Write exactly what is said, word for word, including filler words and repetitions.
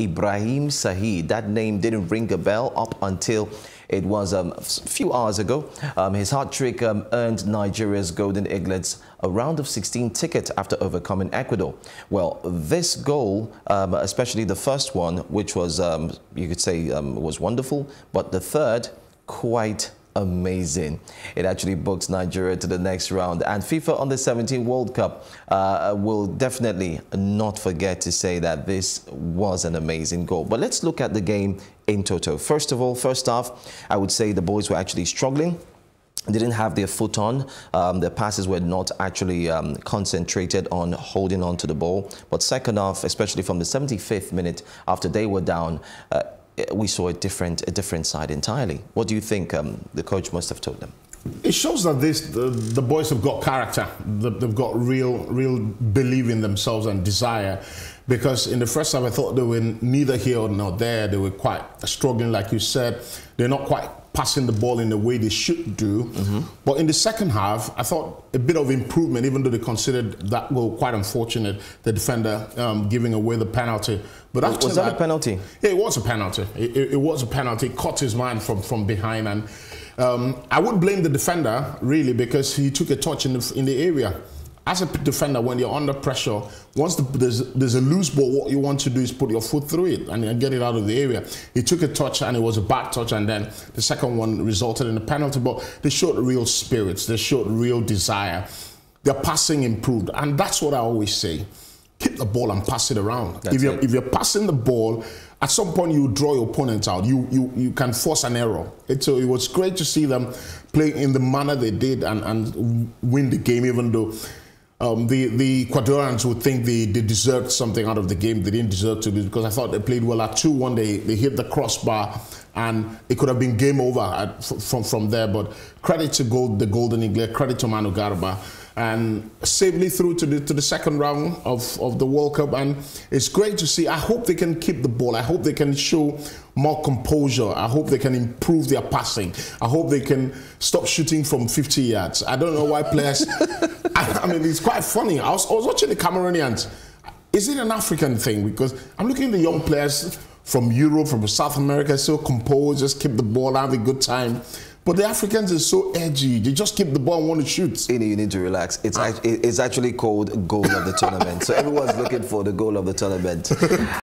Ibrahim Sahid. That name didn't ring a bell up until it was um, a few hours ago. Um, his hat trick um, earned Nigeria's Golden Eaglets a round of sixteen ticket after overcoming Ecuador. Well, this goal, um, especially the first one, which was, um, you could say, um, was wonderful, but the third, quite amazing. It actually booked Nigeria to the next round, and FIFA Under seventeen World Cup uh, will definitely not forget to say that this was an amazing goal. But let's look at the game in total. First of all, first half, I would say the boys were actually struggling. They didn't have their foot on. Um, their passes were not actually um, concentrated on holding on to the ball. But second half, especially from the seventy-fifth minute, after they were down, uh, we saw a different, a different side entirely. What do you think um, the coach must have told them? It shows that this the, the boys have got character. They've got real, real belief in themselves and desire. Because in the first half, I thought they were neither here nor there. They were quite struggling, like you said. They're not quite passing the ball in the way they should do. Mm-hmm. But in the second half, I thought a bit of improvement, even though they considered that goal quite unfortunate, the defender um, giving away the penalty. But after was that, that a penalty? Yeah, it was a penalty. It, it, it was a penalty. It caught his man from, from behind. And um, I wouldn't blame the defender, really, because he took a touch in the, in the area. As a defender, when you're under pressure, once the, there's, there's a loose ball, what you want to do is put your foot through it and get it out of the area. He took a touch and it was a bad touch, and then the second one resulted in a penalty. But they showed real spirits. They showed real desire. Their passing improved, and that's what I always say. Keep the ball and pass it around. If you're, if you're passing the ball, at some point you draw your opponent out. You you you can force an error. It, so it was great to see them play in the manner they did and, and win the game, even though Um, the, the Ecuadorians would think they, they deserved something out of the game. They didn't deserve to lose, because I thought they played well. At two one, they, they hit the crossbar, and it could have been game over at, from, from there. But credit to gold, the Golden Eaglet, credit to Manu Garba, and safely through to the, to the second round of, of the World Cup. And it's great to see. I hope they can keep the ball. I hope they can show more composure. I hope they can improve their passing. I hope they can stop shooting from fifty yards. I don't know why players... I, I mean, it's quite funny. I was, I was watching the Cameroonians. Is it an African thing? Because I'm looking at the young players from Europe, from South America, so composed, just keep the ball, have a good time. But the Africans are so edgy. They just keep the ball and want to shoot. You need to relax. It's, ah. it's actually called goal of the tournament. So everyone's looking for the goal of the tournament.